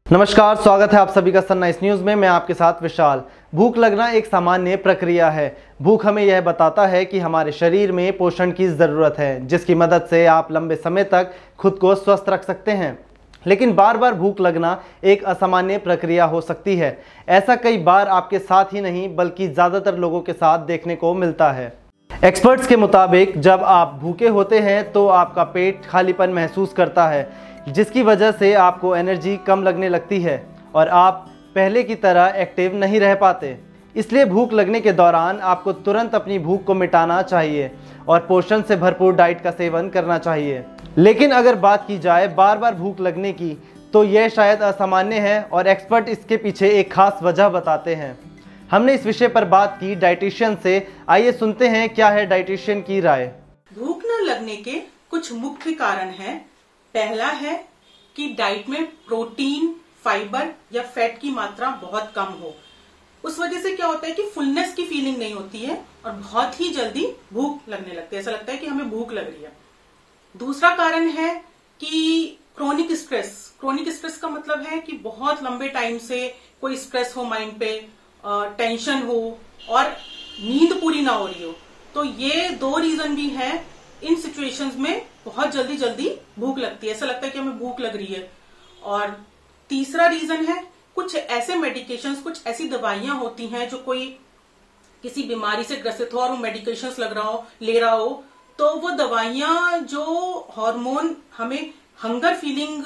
नमस्कार, स्वागत है आप सभी का सनराइज न्यूज़ में। मैं आपके साथ विशाल। भूख लगना एक सामान्य प्रक्रिया है। भूख हमें यह बताता है कि हमारे शरीर में पोषण की ज़रूरत है, जिसकी मदद से आप लंबे समय तक खुद को स्वस्थ रख सकते हैं। लेकिन बार बार भूख लगना एक असामान्य प्रक्रिया हो सकती है। ऐसा कई बार आपके साथ ही नहीं बल्कि ज़्यादातर लोगों के साथ देखने को मिलता है। एक्सपर्ट्स के मुताबिक जब आप भूखे होते हैं तो आपका पेट खालीपन महसूस करता है, जिसकी वजह से आपको एनर्जी कम लगने लगती है और आप पहले की तरह एक्टिव नहीं रह पाते। इसलिए भूख लगने के दौरान आपको तुरंत अपनी भूख को मिटाना चाहिए और पोषण से भरपूर डाइट का सेवन करना चाहिए। लेकिन अगर बात की जाए बार बार भूख लगने की, तो यह शायद असामान्य है और एक्सपर्ट इसके पीछे एक खास वजह बताते हैं। हमने इस विषय पर बात की डाइटिशियन से। आइए सुनते हैं क्या है डाइटिशियन की राय। भूख न लगने के कुछ मुख्य कारण हैं। पहला है कि डाइट में प्रोटीन, फाइबर या फैट की मात्रा बहुत कम हो। उस वजह से क्या होता है कि फुलनेस की फीलिंग नहीं होती है और बहुत ही जल्दी भूख लगने लगती है। ऐसा लगता है कि हमें भूख लग रही है। दूसरा कारण है कि क्रोनिक स्ट्रेस। क्रोनिक स्ट्रेस का मतलब है कि बहुत लंबे टाइम से कोई स्ट्रेस हो माइंड पे, टेंशन हो और नींद पूरी ना हो रही हो। तो ये दो रीजन भी है। इन सिचुएशंस में बहुत जल्दी जल्दी भूख लगती है, ऐसा लगता है कि हमें भूख लग रही है। और तीसरा रीजन है कुछ ऐसे मेडिकेशंस, कुछ ऐसी दवाइयां होती हैं जो कोई किसी बीमारी से ग्रसित हो और वो मेडिकेशंस ले रहा हो, तो वो दवाइयां जो हार्मोन हमें हंगर फीलिंग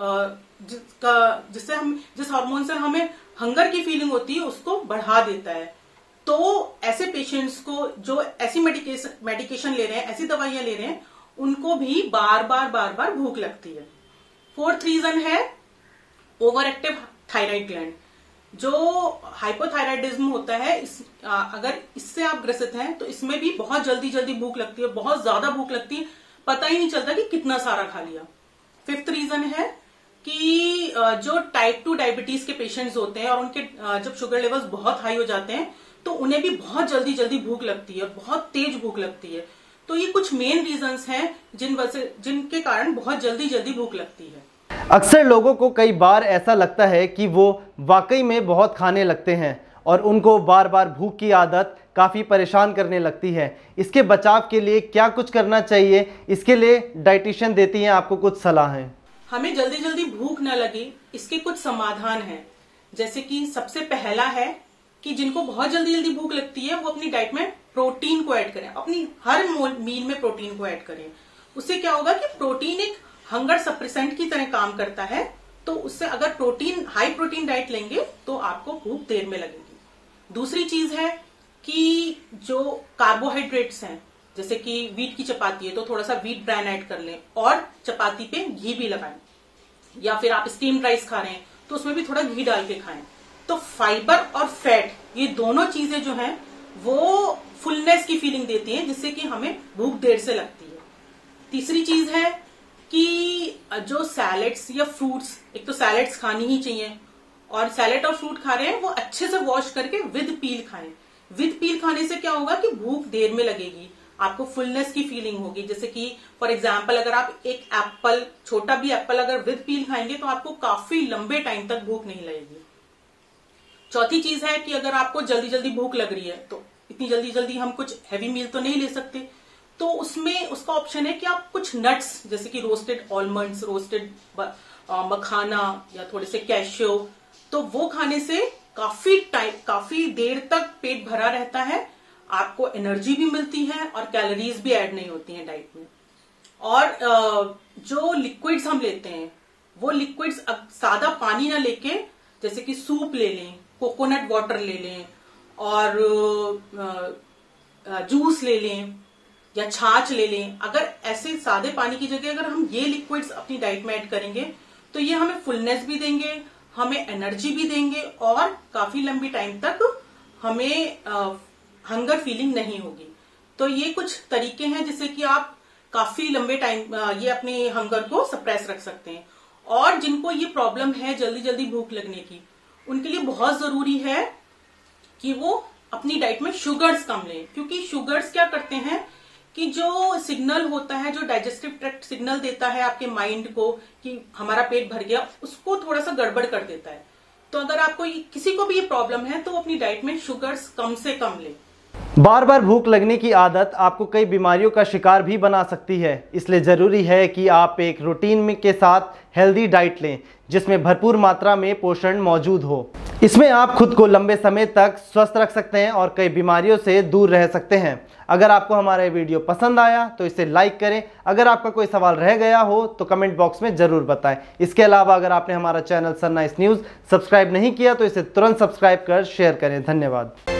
जिस हार्मोन से हमें हंगर की फीलिंग होती है उसको बढ़ा देता है। तो ऐसे पेशेंट्स को जो ऐसी मेडिकेशन ले रहे हैं, ऐसी दवाइयां ले रहे हैं, उनको भी बार बार भूख लगती है। फोर्थ रीजन है ओवर एक्टिव थायराइड ग्लैंड। जो हाइपोथायराइडिज्म होता है, अगर इससे आप ग्रसित हैं तो इसमें भी बहुत जल्दी जल्दी भूख लगती है, बहुत ज्यादा भूख लगती है, पता ही नहीं चलता कि कितना सारा खा लिया। फिफ्थ रीजन है कि जो टाइप 2 डायबिटीज के पेशेंट्स होते हैं और उनके जब शुगर लेवल्स बहुत हाई हो जाते हैं तो उन्हें भी बहुत जल्दी जल्दी भूख लगती है, बहुत तेज भूख लगती है। तो ये कुछ मेन रीजंस हैं जिनके कारण बहुत जल्दी जल्दी भूख लगती है। अक्सर लोगों को कई बार ऐसा लगता है कि वो वाकई में बहुत खाने लगते हैं और उनको बार बार भूख की आदत काफ़ी परेशान करने लगती है। इसके बचाव के लिए क्या कुछ करना चाहिए, इसके लिए डाइटिशियन देती हैं आपको कुछ सलाहें। हमें जल्दी जल्दी भूख न लगे, इसके कुछ समाधान हैं। जैसे कि सबसे पहला है कि जिनको बहुत जल्दी जल्दी भूख लगती है वो अपनी डाइट में प्रोटीन को ऐड करें, अपनी हर मील में प्रोटीन को ऐड करें। उससे क्या होगा कि प्रोटीन एक हंगर सप्रेसेंट की तरह काम करता है। तो उससे अगर हाई प्रोटीन डाइट लेंगे तो आपको भूख देर में लगेगी। दूसरी चीज है कि जो कार्बोहाइड्रेट्स हैं, जैसे कि वीट की चपाती है तो थोड़ा सा वीट ब्रैन ऐड कर लें और चपाती पे घी भी लगाएं। या फिर आप स्टीम्ड राइस खा रहे हैं तो उसमें भी थोड़ा घी डाल के खाएं। तो फाइबर और फैट, ये दोनों चीजें जो हैं वो फुलनेस की फीलिंग देती हैं, जिससे कि हमें भूख देर से लगती है। तीसरी चीज है कि जो सैलेड्स या फ्रूट्स, एक तो सैलेड्स खानी ही चाहिए, और सैलेड और फ्रूट खा रहे हैं वो अच्छे से वॉश करके विद पील खाएं। विद पील खाने से क्या होगा कि भूख देर में लगेगी, आपको फुलनेस की फीलिंग होगी। जैसे कि फॉर एग्जाम्पल अगर आप एक एप्पल, छोटा भी एप्पल अगर विद पील खाएंगे तो आपको काफी लंबे टाइम तक भूख नहीं लगेगी। चौथी चीज है कि अगर आपको जल्दी जल्दी भूख लग रही है तो इतनी जल्दी जल्दी हम कुछ हैवी मील तो नहीं ले सकते, तो उसमें उसका ऑप्शन है कि आप कुछ नट्स, जैसे कि रोस्टेड आलमंड्स, रोस्टेड मखाना या थोड़े से कैश्यू, तो वो खाने से काफी देर तक पेट भरा रहता है, आपको एनर्जी भी मिलती है और कैलोरीज भी ऐड नहीं होती हैं डाइट में। और जो लिक्विड्स हम लेते हैं वो लिक्विड्स सादा पानी ना लेके, जैसे कि सूप ले लें, कोकोनट वाटर ले लें और जूस ले लें या छाछ ले लें। अगर ऐसे सादे पानी की जगह अगर हम ये लिक्विड्स अपनी डाइट में ऐड करेंगे तो ये हमें फुलनेस भी देंगे, हमें एनर्जी भी देंगे और काफी लंबी टाइम तक हमें हंगर फीलिंग नहीं होगी। तो ये कुछ तरीके हैं जिससे कि आप काफी लंबे टाइम ये अपने हंगर को सप्रेस रख सकते हैं। और जिनको ये प्रॉब्लम है जल्दी जल्दी भूख लगने की, उनके लिए बहुत जरूरी है कि वो अपनी डाइट में शुगर्स कम लें, क्योंकि शुगर्स क्या करते हैं कि जो सिग्नल होता है, जो डाइजेस्टिव ट्रैक्ट सिग्नल देता है आपके माइंड को कि हमारा पेट भर गया, उसको थोड़ा सा गड़बड़ कर देता है। तो अगर आपको किसी को भी ये प्रॉब्लम है तो अपनी डाइट में शुगर्स कम से कम ले। बार बार भूख लगने की आदत आपको कई बीमारियों का शिकार भी बना सकती है, इसलिए ज़रूरी है कि आप एक रूटीन में के साथ हेल्दी डाइट लें जिसमें भरपूर मात्रा में पोषण मौजूद हो। इसमें आप खुद को लंबे समय तक स्वस्थ रख सकते हैं और कई बीमारियों से दूर रह सकते हैं। अगर आपको हमारा ये वीडियो पसंद आया तो इसे लाइक करें। अगर आपका कोई सवाल रह गया हो तो कमेंट बॉक्स में ज़रूर बताएं। इसके अलावा अगर आपने हमारा चैनल सनराइज न्यूज़ सब्सक्राइब नहीं किया तो इसे तुरंत सब्सक्राइब कर शेयर करें। धन्यवाद।